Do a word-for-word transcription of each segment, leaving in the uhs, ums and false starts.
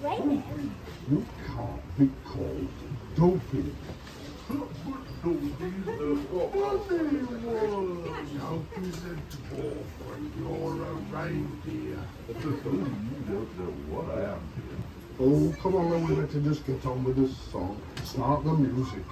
Reindeer. You can't be called dopey. How presentable when you're a reindeer. You don't know what I am here. Oh, come on, then we better just get on with this song. Start the music.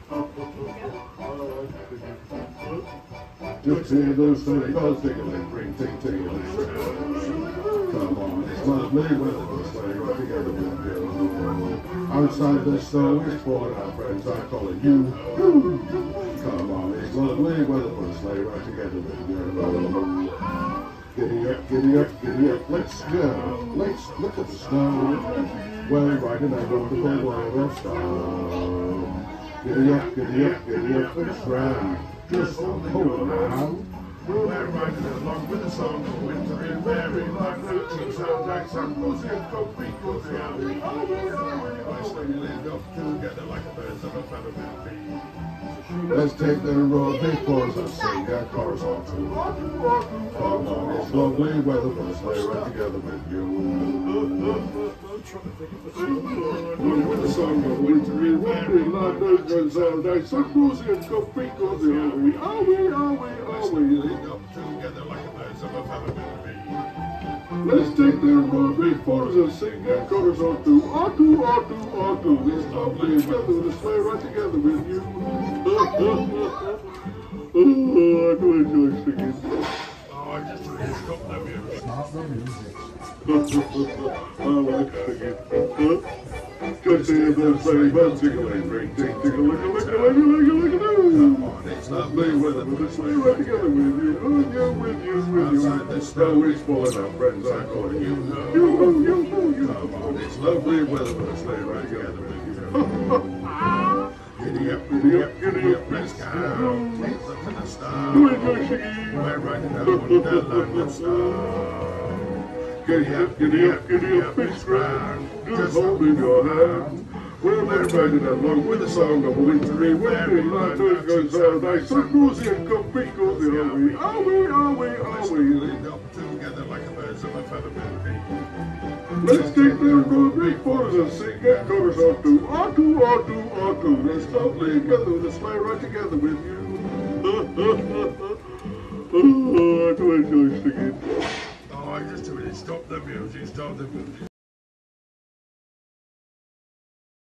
Just hear those silly bells tingling, ring, ting, tingling. Come on, it's lovely weather, we're staying right together with you. Outside the snow is falling, our friends are calling you. Come on, it's lovely weather, we're staying right together with you. Giddy up, giddy up, giddy up, let's go. Let's look at the snow. We're riding a wonderful world of snow. Giddy up, giddy up, giddy up, let's run. Just hold on. We're riding along with the song of winter in Maryland. Two sound jacks and pussy and go creek, go the alley. We're swimming up together like a birds of a feather will be. Let's take the road before us, sing our chorus all too. Come on, it's lovely weather, we'll stay right together with you. With the song of winter in Maryland, those sound jacks and pussy and go creek, go the alley. Are we, are we, are we? Up together like a birds of a feather will be. Let's take the road before us and sing our chorus all too. Otter, Otter, Otter, it's lovely weather, we'll stay right together with you. Oh, I do enjoy singing. Oh, I just really stop the music. Start the music. I like singing. Just hear those very birds tickling, ring, ting, tickle, lick, lick, lick, lick, lick, come on, it's lovely weather, we'll stay right together with you. Oh, yeah, with you, with you. Outside the snow is falling, our friends are calling you. You, you, you, you. Come on, it's lovely weather, we'll stay right together with you. Giddy up, giddy up, giddy up, let's go. Take them to the stars. We're riding a wonderland of stars. Giddy up, giddy up, giddy up, it's grand. Just holding your hand. We're riding along with the song of a wintry Maryland. Those guys are nice and cozy and comfy, cozy are we? Are we, are we, are we? Linked up together like a birds of a feather will be. Let's take the road before us and sing a chorus or two. Otter, Otter, Otter, it's lovely together, let's fly right together with you. Oh, I do enjoy singing. Oh, I just really stop the music, stop the music.